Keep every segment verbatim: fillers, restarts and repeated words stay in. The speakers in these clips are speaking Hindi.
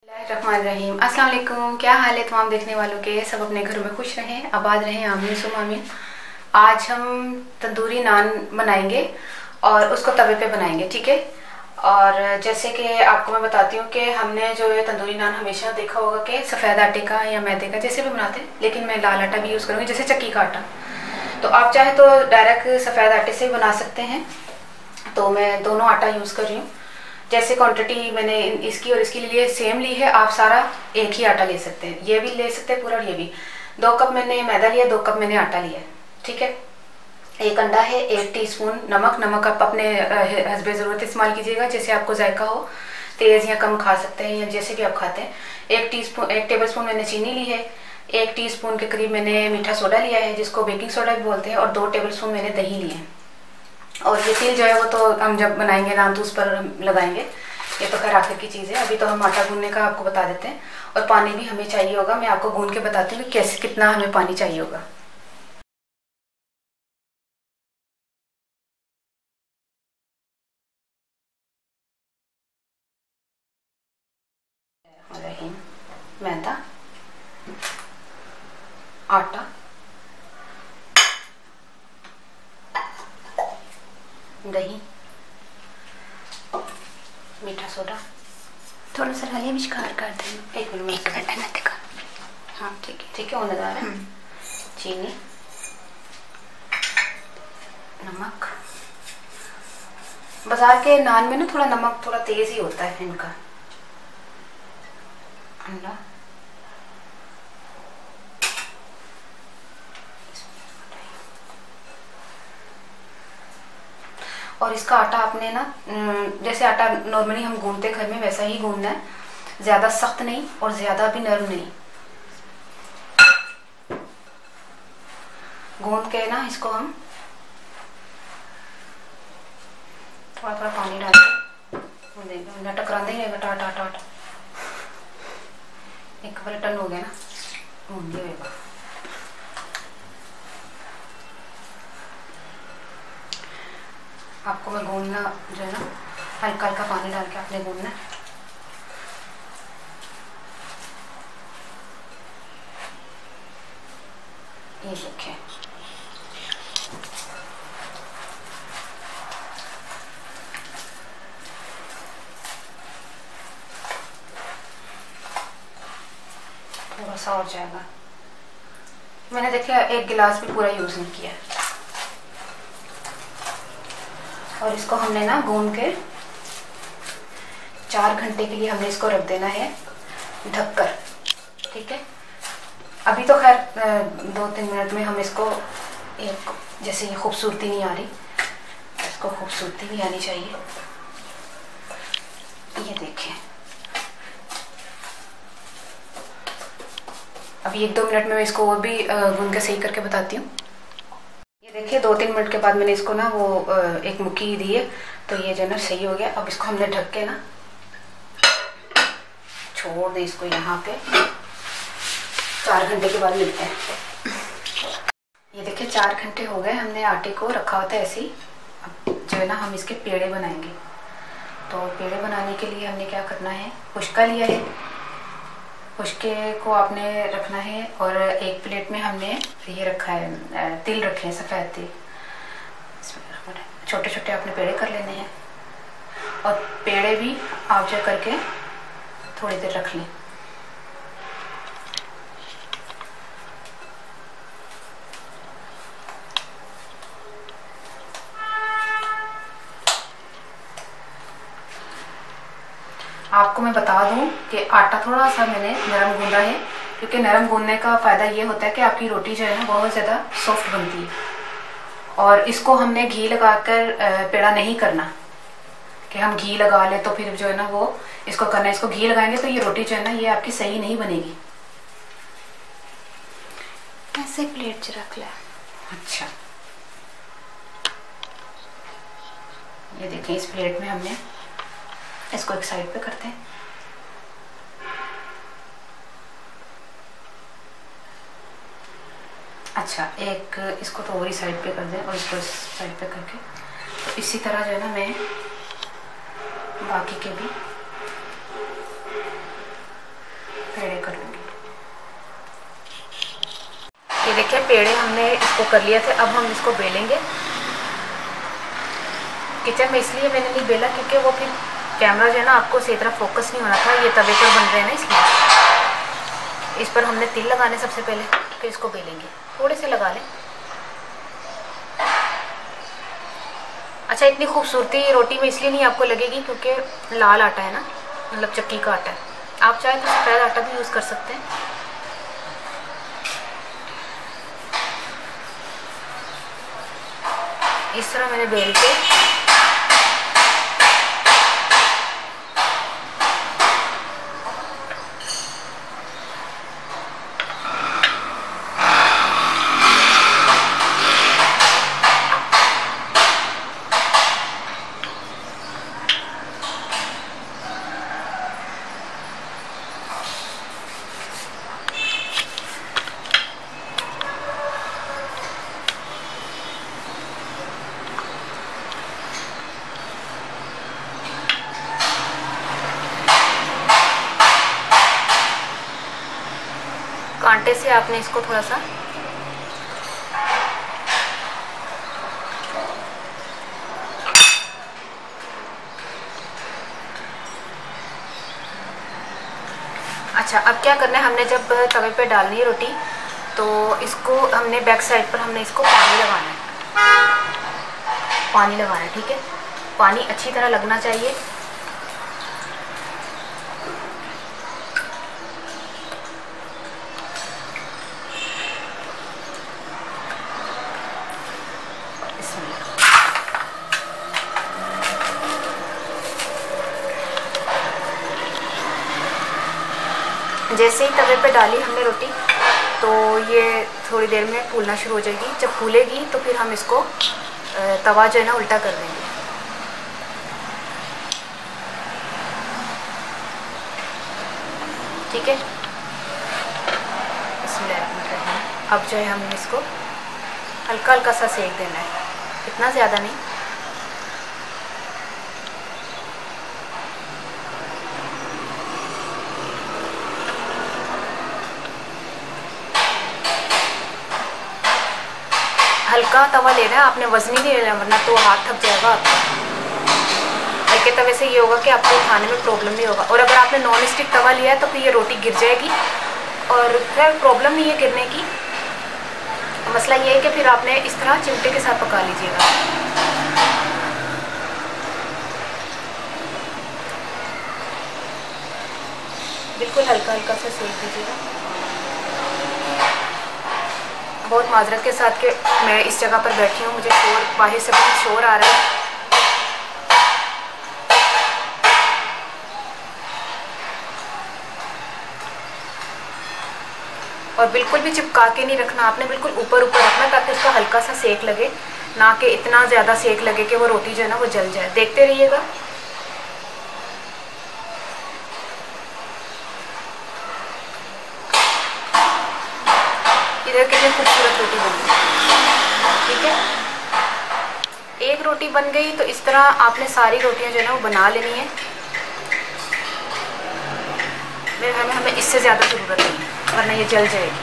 बिस्मिल्लाहिर्रहमानिर्रहीम। अस्सलाम वालेकुम। क्या हाल है तमाम देखने वालों के? सब अपने घरों में खुश रहें, आबाद रहें, आमीन सुम आमीन। आज हम तंदूरी नान बनाएंगे और उसको तवे पे बनाएंगे, ठीक है। और जैसे कि आपको मैं बताती हूँ कि हमने जो है तंदूरी नान हमेशा देखा होगा कि सफ़ेद आटे का या मैदे का जैसे भी बनाते हैं, लेकिन मैं लाल आटा भी यूज़ करूँगी, जैसे चक्की का आटा। तो आप चाहे तो डायरेक्ट सफ़ेद आटे से बना सकते हैं, तो मैं दोनों आटा यूज़ कर रही हूँ। जैसे क्वांटिटी मैंने इसकी और इसकी लिए सेम ली है, आप सारा एक ही आटा ले सकते हैं, ये भी ले सकते हैं पूरा, ये भी। दो कप मैंने मैदा लिया, दो कप मैंने आटा लिया, ठीक है। एक अंडा है, एक टीस्पून नमक। नमक आप अपने हस्बे ज़रूरत इस्तेमाल कीजिएगा, जैसे आपको जायका हो, तेज़ या कम खा सकते हैं या जैसे भी आप खाते हैं। एक टीस्पून एक टेबल स्पून मैंने चीनी ली है, एक टीस्पून के करीब मैंने मीठा सोडा लिया है, जिसको बेकिंग सोडा भी बोलते हैं, और दो टेबल स्पून मैंने दही लिए हैं। और ये तिल जो है वो तो हम जब बनाएंगे नान तो उस पर लगाएंगे, ये तो खैर आखिर की चीज़ है। अभी तो हम आटा गूंदने का आपको बता देते हैं। और पानी भी हमें चाहिए होगा, मैं आपको गूंद के बताती हूँ कि कैसे कितना हमें पानी चाहिए होगा। मैदा, आटा, दही, मीठा सोडा, थोड़ा सा डालिए, विस्कार कर दें। एक मिनट एक मिनट है ना, देखा। हाँ ठीक है, ठीक है, होने जा रहा है। चीनी, नमक। बाजार के नान में ना थोड़ा नमक थोड़ा तेज ही होता है इनका। अंडा, और इसका आटा आपने ना जैसे आटा नॉर्मली हम गूंदते घर में वैसा ही गूंदना है, ज़्यादा सख्त नहीं और ज़्यादा भी नरम नहीं। गूंद के ना इसको हम थोड़ा थोड़ा पानी डाल के गूंदेंगे, टकराते ही रहेगा, टाट टाट टाट। एक बार टन हो गया ना, गूंद लिएगा। आपको मैं गूंदना जो है ना हल्का हल्का पानी डाल के आपने गूंदना। ये देखिए, थोड़ा सा और जाएगा। मैंने देखिए एक गिलास भी पूरा यूज नहीं किया। और इसको हमने ना गूंद के चार घंटे के लिए हमने इसको रख देना है ढककर, ठीक है। अभी तो खैर दो तीन मिनट में हम इसको एक जैसे ये खूबसूरती नहीं आ रही, इसको खूबसूरती भी आनी चाहिए। ये देखिए, अभी एक दो मिनट में मैं इसको और भी गूंद के सही करके बताती हूँ। ये देखिए दो तीन मिनट के बाद मैंने इसको ना वो एक मुक्की दी है, तो ये जो है ना सही हो गया। अब इसको हमने ढक के ना छोड़ दे इसको यहाँ पे, चार घंटे के बाद मिलते हैं। ये देखिए चार घंटे हो गए, हमने आटे को रखा होता है ऐसे ही। अब जो है ना हम इसके पेड़े बनाएंगे। तो पेड़े बनाने के लिए हमने क्या करना है, पुष्का लिया है, पुष्के को आपने रखना है। और एक प्लेट में हमने ये रखा है, तिल रखे हैं, सफ़ेद तिल। छोटे छोटे आपने पेड़े कर लेने हैं, और पेड़े भी आप जो करके थोड़ी देर रख लें। आपको मैं बता दूं कि आटा थोड़ा सा मैंने नरम गूंदा है, क्योंकि नरम गूंदने का फ़ायदा ये होता है कि आपकी रोटी जो है ना बहुत ज़्यादा सॉफ्ट बनती है। और इसको हमने घी लगाकर पेड़ा नहीं करना कि हम घी लगा ले तो फिर जो है ना वो इसको करना है। इसको घी लगाएंगे तो ये रोटी जो है ना ये आपकी सही नहीं बनेगी। ऐसे प्लेट च रख ले। अच्छा, ये देखिए इस प्लेट में हमने इसको एक साइड पे करते हैं। अच्छा, एक इसको तो और ही साइड पे कर दें और इसको इस साइड पे करके, तो इसी तरह जो है ना मैं बाकी के भी देखिए पेड़े हमने इसको कर लिए थे, अब हम इसको बेलेंगे। किचन में इसलिए मैंने नहीं बेला क्योंकि वो फिर कैमरा जो है ना आपको सही तरह फोकस नहीं होना था। ये तवे पर बन रहे हैं ना, इसलिए इस पर हमने तिल लगाने सबसे पहले, फिर इसको बेलेंगे। थोड़े से लगा लें। अच्छा, इतनी खूबसूरती रोटी में इसलिए नहीं आपको लगेगी क्योंकि लाल आटा है ना, मतलब चक्की का आटा है। आप चाहे तो सफ़ेद आटा भी यूज़ कर सकते हैं। इस तरह मैंने बेल के कांटे से आपने इसको थोड़ा सा अच्छा, अब क्या करना है, हमने जब तवे पे डालनी है रोटी तो इसको हमने बैक साइड पर हमने इसको पानी लगाना है, पानी लगाना है। ठीक है, पानी अच्छी तरह लगना चाहिए। जैसे ही तवे पे डाली हमने रोटी तो ये थोड़ी देर में फूलना शुरू हो जाएगी। जब फूलेगी तो फिर हम इसको तवा जो है ना उल्टा कर देंगे। ठीक है, इसमें अब जो है हमने इसको हल्का हल्का सा सेक देना है, इतना ज़्यादा नहीं। हल्का तवा लेना है आपने, वजनी नहीं लेना वरना तो हाथ थक जाएगा आपका। हल्के तवे से ये होगा कि आपको खाने में प्रॉब्लम नहीं होगा। और अगर आपने नॉन स्टिक तवा लिया है तो फिर ये रोटी गिर जाएगी और फिर प्रॉब्लम नहीं है गिरने की। मसला ये है कि फिर आपने इस तरह चिमटे के साथ पका लीजिएगा। बिल्कुल हल्का हल्का सा सेक दीजिएगा। बहुत माजरत के साथ कि मैं इस जगह पर बैठी हूँ, मुझे शोर बाहर से बहुत शोर आ रहा है। और बिल्कुल भी चिपका के नहीं रखना आपने, बिल्कुल ऊपर ऊपर रखना ताकि उसका हल्का सा सेक लगे, ना कि इतना ज़्यादा सेक लगे कि वो रोटी जो है ना वो जल जाए। देखते रहिएगा। इधर कितनी खूबसूरत रोटी बन गई। ठीक है, एक रोटी बन गई तो इस तरह आपने सारी रोटियां जो है ना वो बना लेनी है। मेरे घर में हमें इससे ज़्यादा ज़रूरत नहीं है वरना ये जल जाएगी।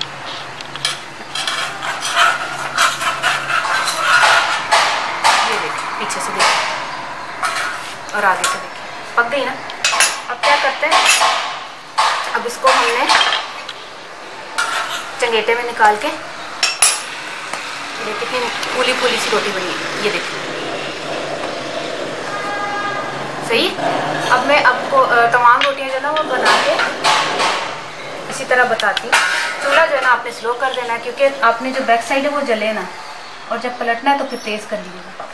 ये देखिए, पीछे से देखिए और आगे से देखिए, पक गई ना। अब क्या करते हैं, अब इसको हमने चंगेटे में निकाल के, ये कितनी फूली फूली सी रोटी बनी है, ये देखिए। सही। अब मैं आपको तमाम रोटियां जो है ना वो बना के इसी तरह बताती हूँ। चूल्हा जो है ना आपने स्लो कर देना है क्योंकि आपने जो बैक साइड है वो जले ना, और जब पलटना है तो फिर तेज़ कर लीजिएगा।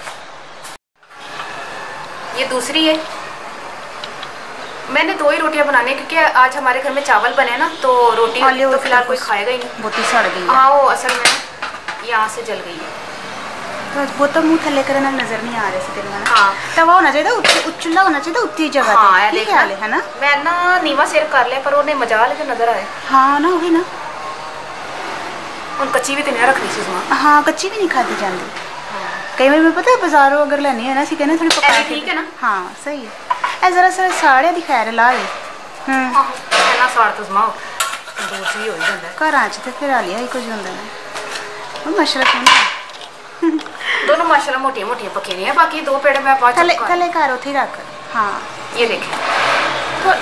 ये दूसरी है। मैंने दो ही रोटियां बनानी है क्योंकि आज हमारे घर में चावल बने ना, तो रोटी तो फिलहाल कोई खाएगा ही नहीं। बहुत ही सड़ गई। हाँ, वो असल में यहाँ से जल गई है तो वो तो मुंह थले करना नजर नहीं आ रहे से तेरे में। हाँ, तवा होना चाहिए, चूल्हा होना चाहिए उतनी जगह। हाँ, ठीक है, है ना। मैं ना नीवा सिर कर लिया पर उन्हें मजा ले जो नजर आए। हाँ ना, वही ना। उन कच्ची भी तो नहीं रखनी सी। हाँ, कच्ची भी नहीं खाती जाती। कई बार मैं पता है बाजारों अगर लेनी है ना सी कहना थोड़ी पका के। ठीक है ना। हाँ सही है। ए जरा सा साड़िया दिखाया लाल। हम्म ना साड़ तो जमाओ दूसरी हो जाता है घर च तो फिर हाली ही कुछ होंगे ना। माशाल्लाह सोना दोनों माशाल्लाह मोटी मोटी पकी नहीं है, बाकी दो पेड़े मैं पाँच थले थले कर उठी रख। हाँ ये देखें, तो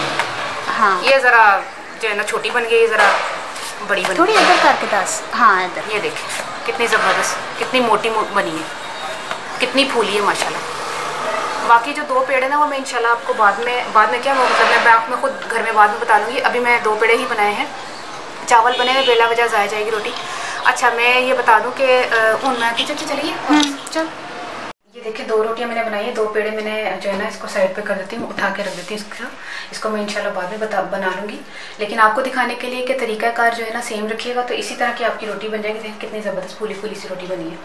हाँ ये ज़रा जो है ना छोटी बन गई, ज़रा बड़ी बन थोड़ी गई। इधर करके दस। हाँ इधर ये देखें कितनी ज़बरदस्त, कितनी मोटी मो- बनी है, कितनी फूली है माशाल्लाह। बाकी जो दो पेड़ है ना वो मैं इंशाल्लाह आपको बाद में बाद में क्या वो मतलब मैं आप में खुद घर में बाद में बता लूँगी। अभी मैं दो पेड़े ही बनाए हैं, चावल बने हुए बेला वजह ज़ाया जाएगी रोटी। अच्छा मैं ये बता दूँ कि उन मैं किचन से चलिए चल। ये देखिए दो रोटियां मैंने बनाई है, दो पेड़े मैंने जो है ना इसको साइड पे कर देती हूँ, उठा के रख देती हूँ इसको इसको मैं इंशाल्लाह बाद में बता बना लूँगी। लेकिन आपको दिखाने के लिए कि तरीकाकार जो है ना सेम रखिएगा, तो इसी तरह की आपकी रोटी बन जाएगी। देखिए कितनी ज़बरदस्त फूली फूली सी रोटी बनी है।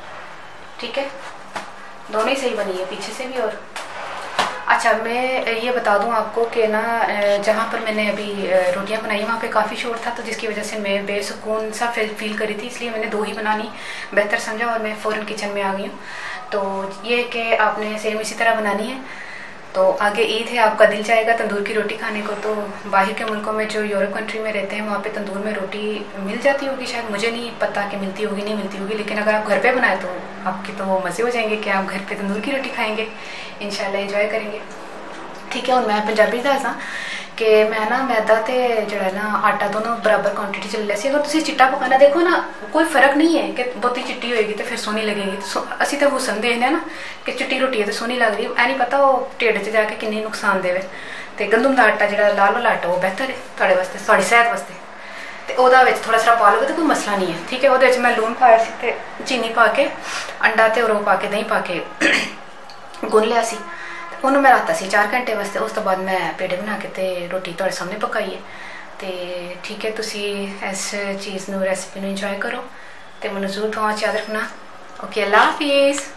ठीक है, दोनों ही सही बनी है पीछे से भी। और अच्छा मैं ये बता दूं आपको कि ना जहाँ पर मैंने अभी रोटियां बनाई वहाँ पे काफ़ी शोर था, तो जिसकी वजह से मैं बेसुकून सा फील फील करी थी, इसलिए मैंने दो ही बनानी बेहतर समझा और मैं फ़ौरन किचन में आ गई हूँ। तो ये कि आपने सेम इसी तरह बनानी है। तो आगे ईद है, आपका दिल चाहेगा तंदूर की रोटी खाने को, तो बाहर के मुल्कों में जो यूरोप कंट्री में रहते हैं वहाँ पे तंदूर में रोटी मिल जाती होगी शायद, मुझे नहीं पता कि मिलती होगी नहीं मिलती होगी। लेकिन अगर आप घर पे बनाए तो आपके तो वो मज़े हो जाएंगे कि आप घर पे तंदूर की रोटी खाएंगे, इंशाल्लाह एंजॉय करेंगे। ठीक है, और मैं पंजाबी दसा कि मैं ना मैदा ते जड़ा ना आटा दोनों बराबर क्वांटिटी च ले सी। अगर तुम चिट्टा पकाना देखो ना कोई फर्क नहीं है कि बहुती चिट्टी होएगी तो फिर सोहनी लगेगी। तो असी तो हुसन देखने ना कि चिट्टी रोटी है तो सोहनी लग रही है, नहीं पता वो ढिड च जाके किन्नी नुकसान देवे। तो गंदम का आटा जो लाल वाला आटा वो बेहतर है थोड़े वास्ते, थोड़ी सेहत वास्ते। तो वो थोड़ा सा पा लोगे तो कोई मसला नहीं है। ठीक है, वो मैं लून पाया सी, चीनी पा के अंडा तो रो पा के दही पा के गुन लिया सी। उन्होंने मैं राता सी चार घंटे वास्ते, उस तो बाद मैं पेड़े बना के ते रोटी थोड़े सामने पकाई है। तो ठीक है, तुसी इस चीज़ नू रेसिपी नू इंजॉय करो तो मैनू जरूर दुआ च याद रखना। ओके, अल्लाह हाफिज़।